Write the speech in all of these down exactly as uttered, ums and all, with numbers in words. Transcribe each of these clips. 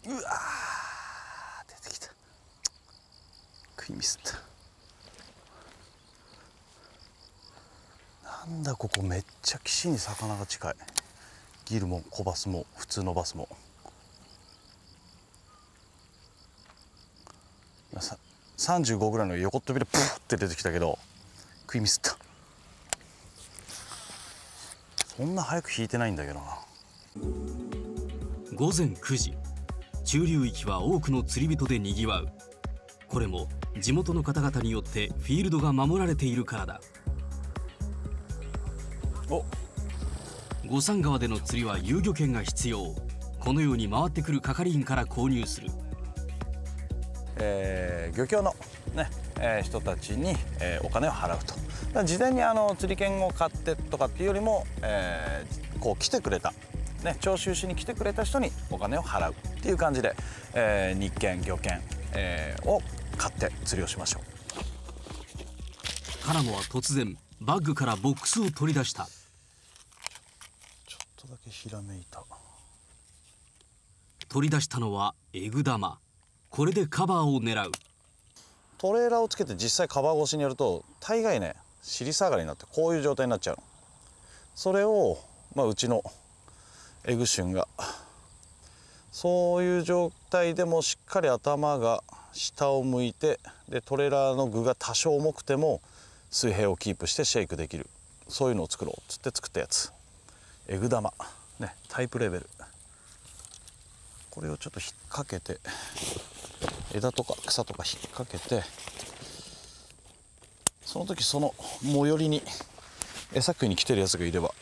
うわー、出てきた。食いミスった。なんだここ、めっちゃ岸に魚が近い。ギルも小バスも普通のバスも。さんじゅうごぐらいの横っ飛びでプーって出てきたけど食いミスった。そんな早く引いてないんだけどな。 ごぜんくじ、中流域は多くの釣り人でにぎわう。これも地元の方々によってフィールドが守られているからだ。 お五山川での釣りは遊漁権が必要。このように回ってくる係員から購入する。 えー、漁協の、ねえー、人たちに、えー、お金を払うと。だから事前にあの釣り券を買ってとかっていうよりも、えー、こう来てくれた、ね、徴収しに来てくれた人にお金を払うっていう感じで、えー、日券漁券、えー、を買って釣りをしましょう。カナモは突然バッグからボックスを取り出した。 ちょっとだけひらめいた。 取り出したのはエグ玉。これでカバーを狙う。 トレーラーをつけて実際カバー越しにやると大概ね尻下がりになってこういう状態になっちゃうの。それを、まあ、うちのエグシュンがそういう状態でもしっかり頭が下を向いて、でトレーラーの具が多少重くても水平をキープしてシェイクできる、そういうのを作ろうっつって作ったやつ。エグ玉ね、タイプレベル。これをちょっと引っ掛けて、枝とか草とか引っ掛けて、その時その最寄りに餌食いに来てるやつがいれば。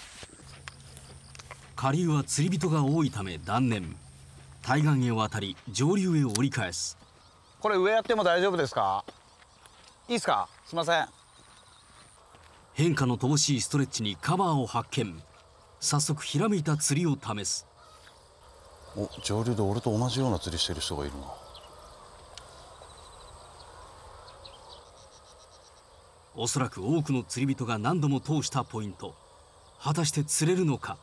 下流は釣り人が多いため断念。対岸へ渡り上流へ折り返す。 これ上やっても大丈夫ですか？いいですか？すいません。 変化の乏しいストレッチにカバーを発見。早速ひらめいた釣りを試す。 お、上流で俺と同じような釣りしてる人がいるな。 おそらく多くの釣り人が何度も通したポイント。果たして釣れるのか。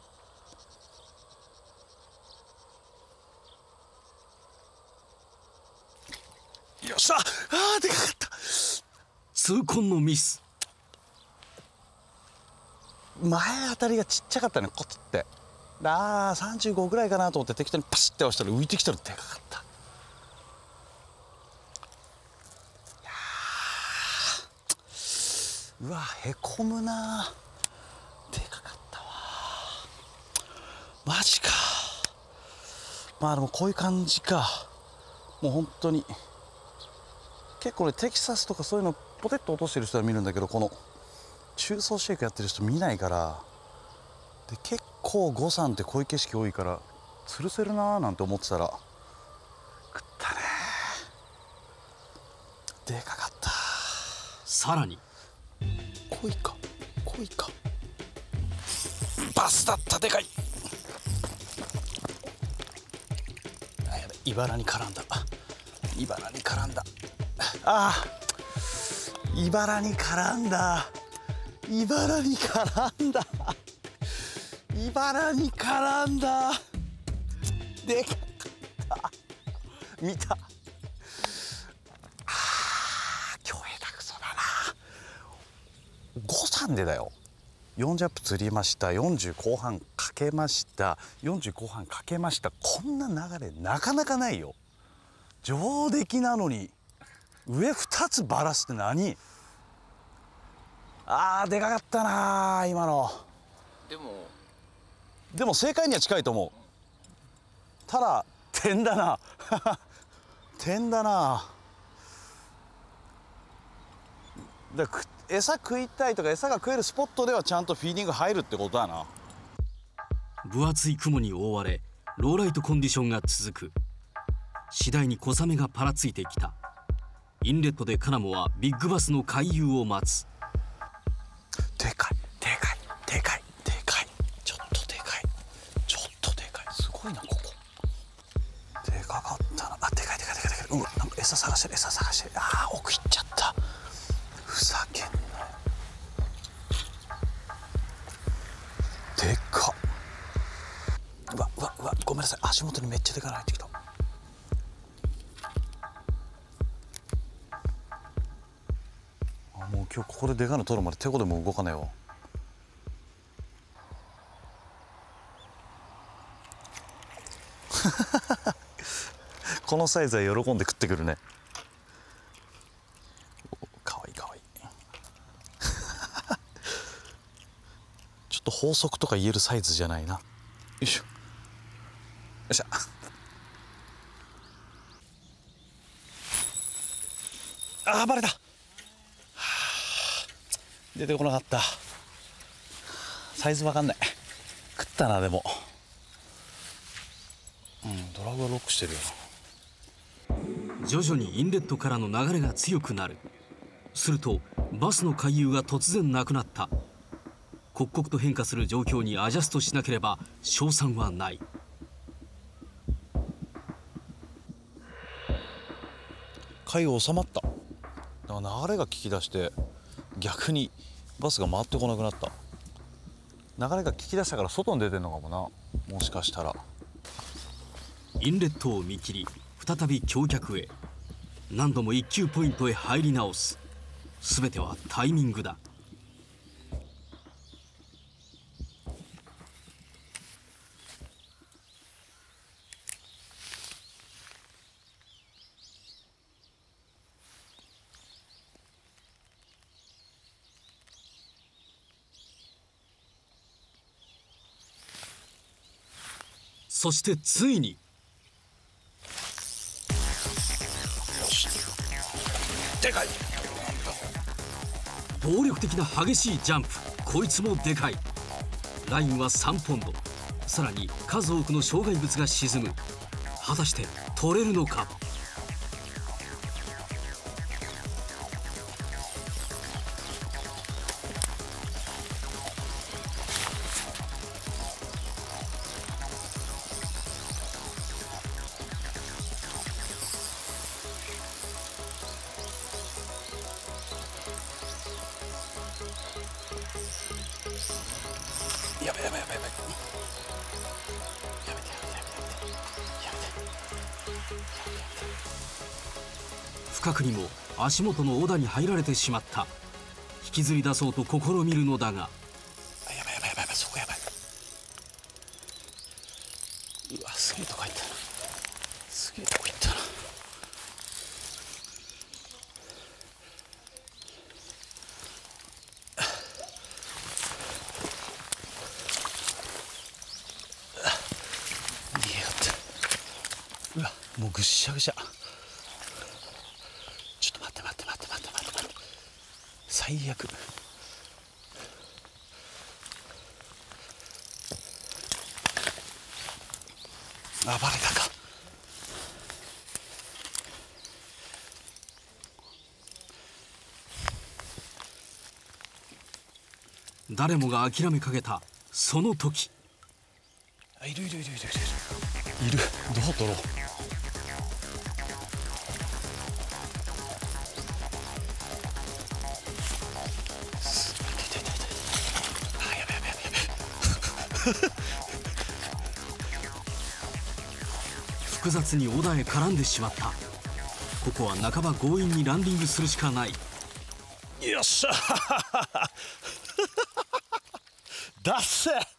よっしゃ、あーでかかった。 痛恨のミス。 前当たりがちっちゃかったね、コツって。ああさんじゅうごぐらいかなと思って適当にパシッて押したら浮いてきたらでかかった。いやー、うわへこむな。でかかったわ。マジか。まあでもこういう感じか。もう本当に結構ねテキサスとかそういうのポテッと落としてる人は見るんだけど、この中層シェイクやってる人見ないから。で結構五山ってこういう景色多いから吊るせるなーなんて思ってたら食ったねー。でかかった。 さらに濃いか濃いかバスだった。でかい。あ、やべ、茨に絡んだ。茨に絡んだ。あー、茨に絡んだ。茨に絡んだ。茨に絡んだ。でかかった。見た。あー、今日下手くそだな。ご山でだよ。よんジャンプ釣りました。よんじゅう後半かけました。よんじゅう後半かけました。こんな流れなかなかないよ。上出来なのに上ふたつバラすって何？あー、でかかったな今の。 でもでも正解には近いと思う。ただ点だな点だな。だから餌食いたいとか餌が食えるスポットではちゃんとフィーディング入るってことだな。 分厚い雲に覆われローライトコンディションが続く。次第に小雨がパラついてきた。インレットでカナモはビッグバスの回遊を待つ。 でかいでかいでかいでかい。ちょっとでかいちょっとでかい。すごいなここ。でかかったな。あ、でかいでかいでかいでかい。うわ、なんか餌探してる餌探してる。あー、奥行っちゃった。ふざけんなよ。でかっ。うわうわうわ、ごごめんなさい、足元にめっちゃでかいの入ってきた。あ、もう今日ここででかいの取るまで手こでも動かねえわ。このサイズは喜んで食ってくるね。かわいいかわいい。ちょっと法則とか言えるサイズじゃないな。よいしょよいしょ。あー、バレた。はあ、出てこなかった。サイズわかんない。食ったな。でもうん、ドラグはロックしてるよな。徐々にインレットからの流れが強くなる。するとバスの回遊が突然なくなった。刻々と変化する状況にアジャストしなければ勝算はない。 回遊収まった。だから流れが効き出して逆にバスが回ってこなくなった。流れが効き出したから外に出てんのかもな、もしかしたら。 インレットを見切り再び橋脚へ。何度も一級ポイントへ入り直す。全てはタイミングだ。そしてついにでかい。 暴力的な激しいジャンプ。こいつもでかい。ラインはさんポンド。さらに数多くの障害物が沈む。果たして取れるのか。 やべやべやべやべ。やめてやめてやめてやめてやめて。 不覚にも足元のオダに入られてしまった。引きずり出そうと試みるのだが、 やばいやばいやばいやばい、そこやばい。うわ、すげえとこ入ったな。すげえとこ行ったな。うわ、もうぐっしゃぐしゃ。ちょっと待って待って待って待って待って待って、最悪。あ、バレたか。 誰もが諦めかけたその時。 あ、いるいるいるいるいるいる。どう取ろう。 複雑にオダへ絡んでしまった。ここは半ば強引にランディングするしかない。 よっしゃだっせ。あ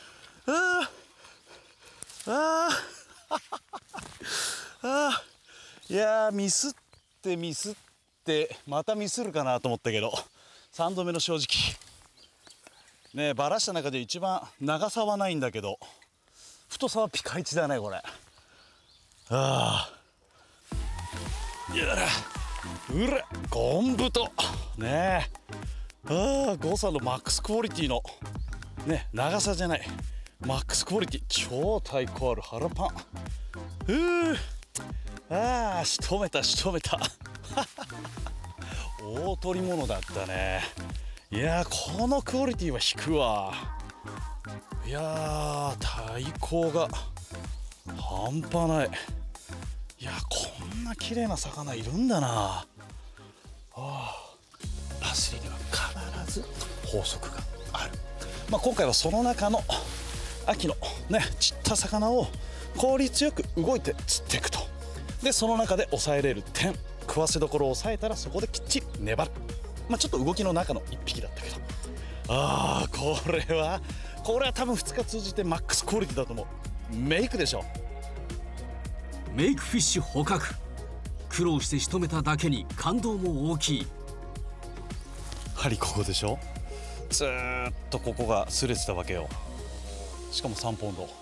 ああ、いやー、ミスってミスってまたミスるかなと思ったけど、さんどめの正直ねえ、バラした中で一番長さはないんだけど太さはピカイチだねこれ。ああ、やらうらゴンブとねえ、ああ、誤差のマックスクオリティのね、長さじゃないマックスクオリティ、超対抗ある腹パン。うー、ああ、仕留めた仕留めた大取り物だったね。いやー、このクオリティは引くわ。いやー、対抗が半端ない。いやー、こんな綺麗な魚いるんだな。ああ、バス釣りには必ず法則がある。まあ、今回はその中の秋のね、散った魚を効率よく動いて釣っていくと。でその中で抑えれる点、食わせどころを抑えたらそこできっちり粘る。まあちょっと動きの中のいっぴきだったけど、ああこれはこれは多分ふつか通じてマックスクオリティだと思う。メイクでしょ。 メイクフィッシュ捕獲、苦労して仕留めただけに感動も大きい。 針ここでしょ。ずーっとここが擦れてたわけよ。しかもさんポンド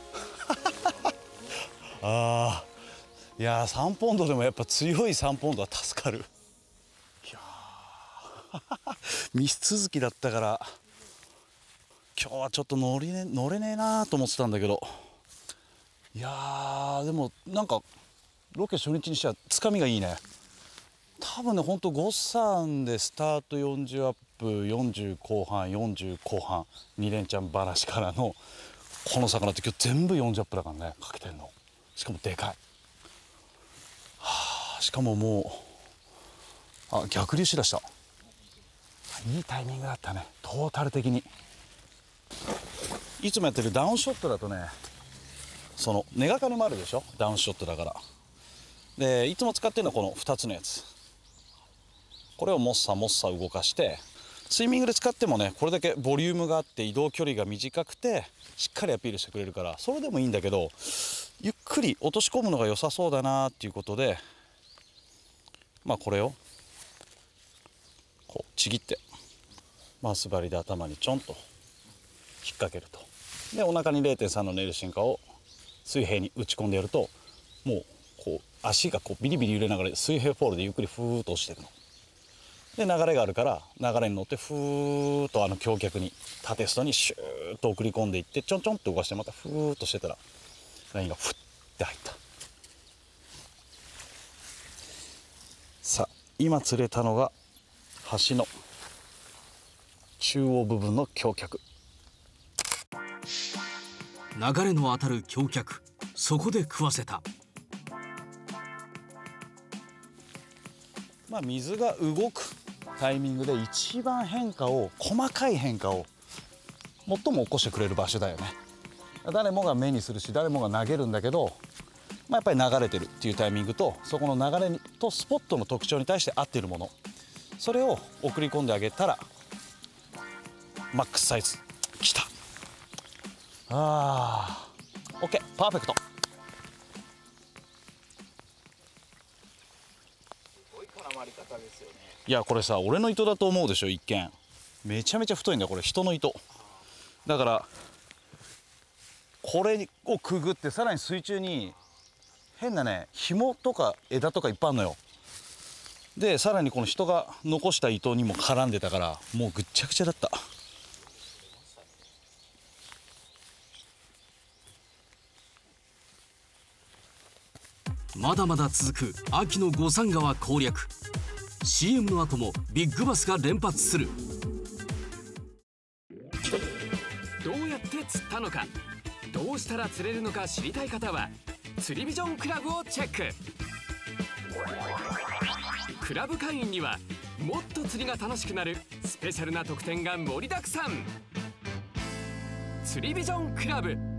ああいやーさんポンドでもやっぱ強いさんポンドは助かる。いやミス続きだったから今日はちょっと乗り、ね、乗れねえなーと思ってたんだけど、いやーでもなんかロケ初日にしてはつかみがいいね。多分ねほんとごさんでスタートよんじゅうアップ、よんじゅう後半、よんじゅう後半、に連チャン話からのこの魚って今日全部よんじゅうアップだからね、かけてんの。しかもでかい。はあ、しかももうあ逆流しだした。いいタイミングだったね、トータル的に。いつもやってるダウンショットだとね、その根がかりもあるでしょ、ダウンショットだから。でいつも使ってるのはこのふたつのやつ。これをもっさもっさ動かして、スイミングで使ってもねこれだけボリュームがあって移動距離が短くてしっかりアピールしてくれるから、それでもいいんだけど、ゆっくり落とし込むのが良さそうだなっていうことで、まあこれをこうちぎってマウス針で頭にちょんと引っ掛けると。でお腹に れいてんさん のネルシンカを水平に打ち込んでやると、もうこう足がこうビリビリ揺れながら水平フォールでゆっくりふーっと落ちていくの。で流れがあるから流れに乗ってふーっとあの橋脚に縦ストにシューッと送り込んでいって、ちょんちょんと動かしてまたふーっとしてたらラインがふって入った。さあ今釣れたのが橋の中央部分の橋脚。 流れの当たる橋脚、そこで食わせた。 まあ水が動くタイミングで一番変化を細かい変化を最も起こしてくれる場所だよね。誰もが目にするし誰もが投げるんだけど、まあ、やっぱり流れてるっていうタイミングとそこの流れとスポットの特徴に対して合っているもの、それを送り込んであげたらマックスサイズきた。あー OK パーフェクト。いやこれさ俺の糸だと思うでしょ。一見めちゃめちゃ太いんだよこれ、人の糸だから。これをくぐってさらに水中に変なね紐とか枝とかいっぱいあるのよ。でさらにこの人が残した糸にも絡んでたからもうぐっちゃぐちゃだった。 まだまだ続く秋の五山川攻略。 シーエム の後もビッグバスが連発する。 どうやって釣ったのか、どうしたら釣れるのか知りたい方は釣りビジョンクラブをチェック。クラブ会員にはもっと釣りが楽しくなるスペシャルな特典が盛りだくさん。釣りビジョンクラブ。